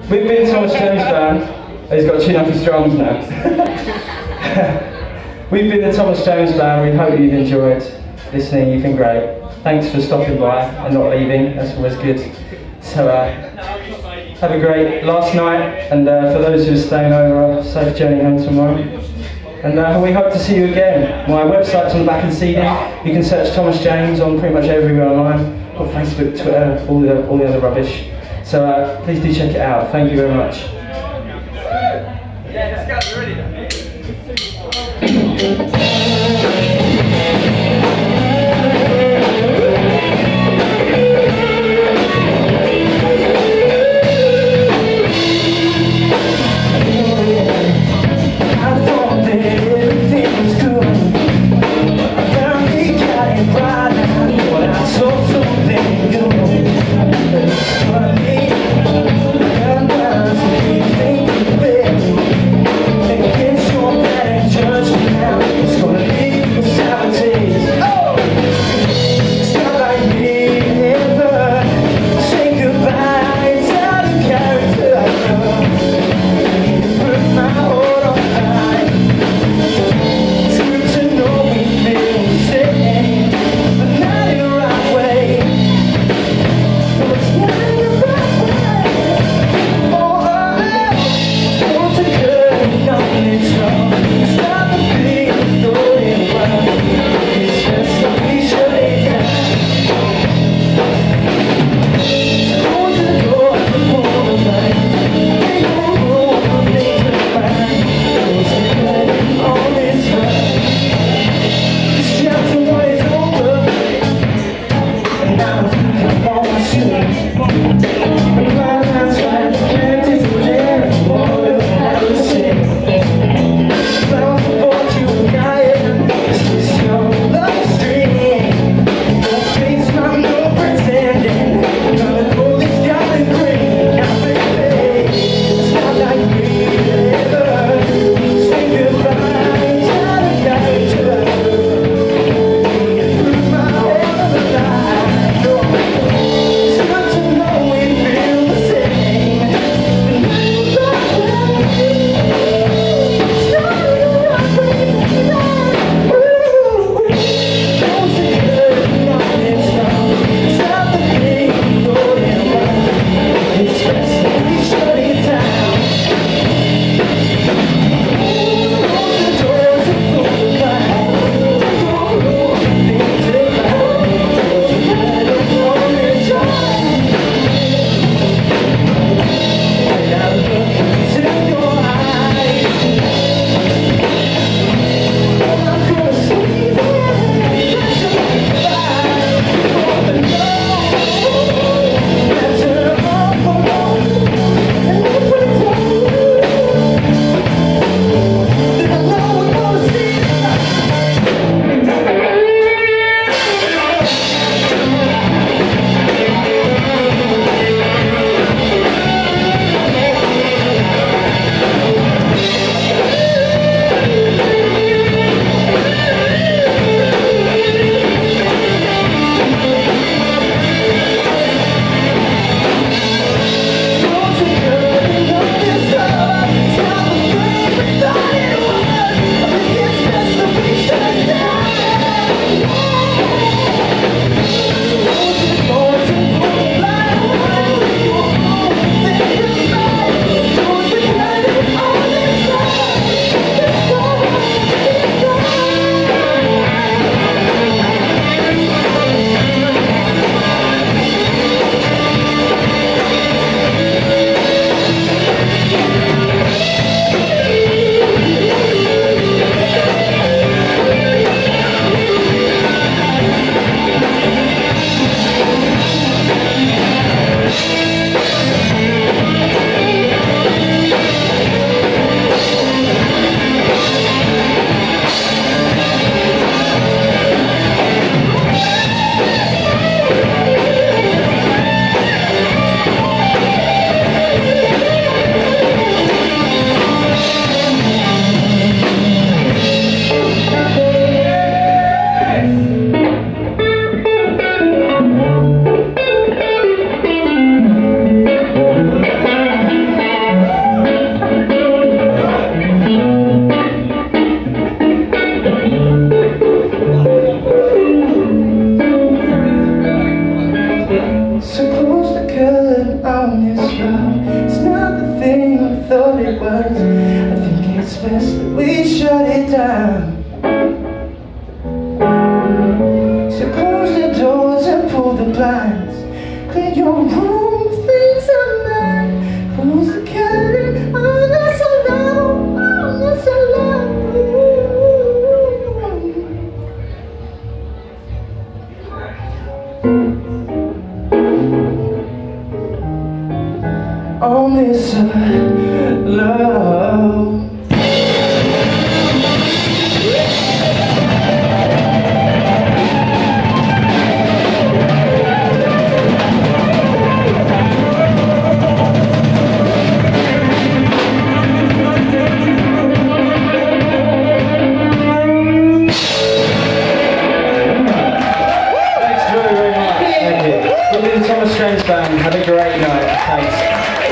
We've been Thomas James Band. Oh, he's got to tune up his drums now. We've been the Thomas James Band. We hope you've enjoyed listening. You've been great. Thanks for stopping by and not leaving. That's always good. So have a great last night, and for those who are staying over, safe journey home tomorrow. And we hope to see you again. My website's on the back of the CD. You can search Thomas James on pretty much everywhere online, or Facebook, Twitter, all the other rubbish. So please do check it out. Thank you very much. Yeah, let's go. We're ready. It's gonna be on this road. It's not the thing I thought it was. I think it's best that we shut it down. So close the doors and pull the blinds. Clear your room, things are mine. Close the curtain, oh that's so loud, oh that's so loud. On this love. Thanks very much. Thank you. We'll do the Thomas Strange Band. Have a great night. Thanks.